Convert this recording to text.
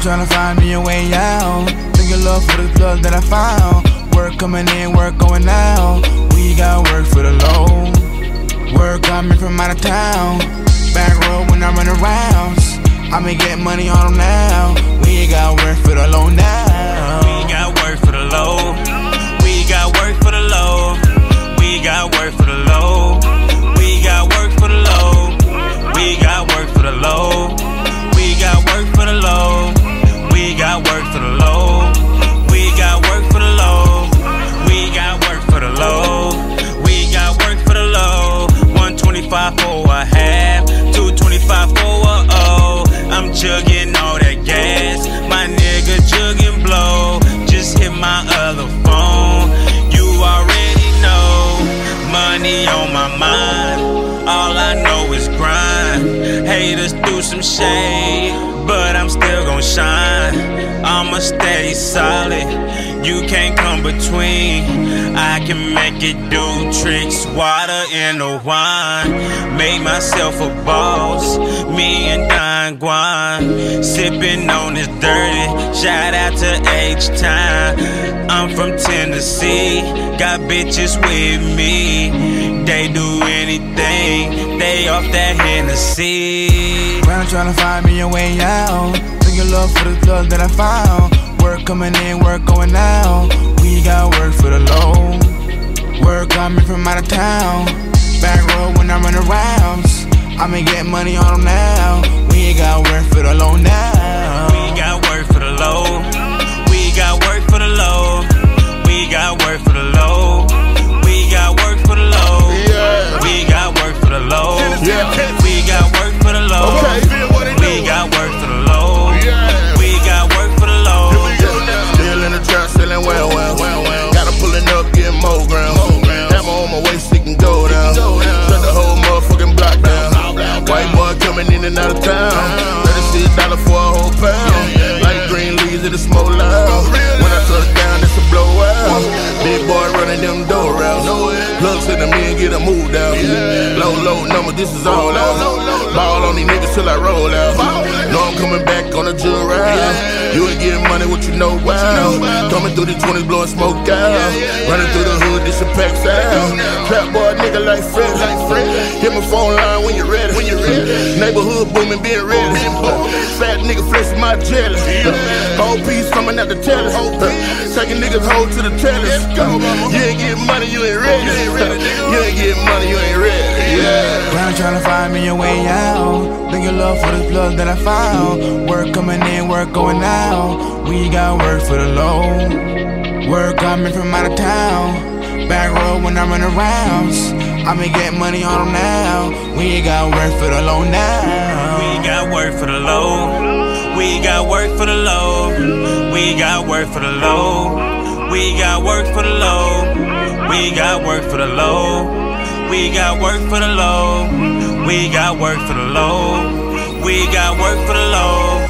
tryna find me a way out. Thinking love for the plug that I found. Work coming in, work going out. We got work for the low. Work coming from out of town. Back road when I run arounds. I'ma get money on them now. We got work for the low now. We got work for the low. We got work for the low. We got work for the low. We got work for the low. We got work for the low. We got work for the low. We got work for the low. We got work for the low. We got work for the low. We got work for the low. 125 for a half, 225 for a O. I'm jugging all that gas, my nigga jugging blow. Just hit my other phone, you already know. Money on my mind, all I know is grind. Haters do some shade, but I'm still gon' shine. I'ma stay solid, you can't come between. I can make it do tricks, water in the wine. Make myself a boss, me and Don Juan. Sippin' on this dirty, shout out to H-Time. I'm from Tennessee, got bitches with me. They do anything, they off that Hennessy. I'm tryna find me a way out. Thinking love for the plug that I found. Work coming in, work going out. We got work for the low. Work coming from out of town. Back road when I run arounds. I'ma get money on them now. We got work for the low now. We got work for the low. We got work for the low. We got work for the low. We got work for the low. We got work for the low. We got work for the low. We got work for the low. We got work for the low. Still in the trap, selling well. Gotta pullin' up, getting more ground. Hammer on my waist, it can go down. Shut the whole motherfucking block down. White boy coming in and out of town. $36 for a whole pound. Like green leaves, it'll smoke loud. When I touch down, it's a blowout. Big boy running them door routes. Plugs to the men, get a move down. Low number, this is all out. Ball on these niggas till I roll out. Know I'm coming back on a jug ride. You ain't getting money, what you know, wow. Coming through the 20s, blowing smoke out. Running through the hood, this a pack sound. Trap boy, nigga like Fred. Hit my phone line when you're ready. Neighborhood booming, being ready. Fat nigga flexing my jelly. Whole piece coming out the telly. Taking niggas hold to the telly. You ain't getting money, you ain't ready. You ain't getting money, you ain't ready. I'm tryna find me a way out. Thinking love for the plug that I found. Work coming in, work going out. We got work for the low. Work coming from out of town. Back road when I run arounds. I'ma get money on them now. We got work for the low now. We got work for the low. We got work for the low. We got work for the low. We got work for the low. We got work for the low. We got work for the low. We got work for the low. We got work for the low.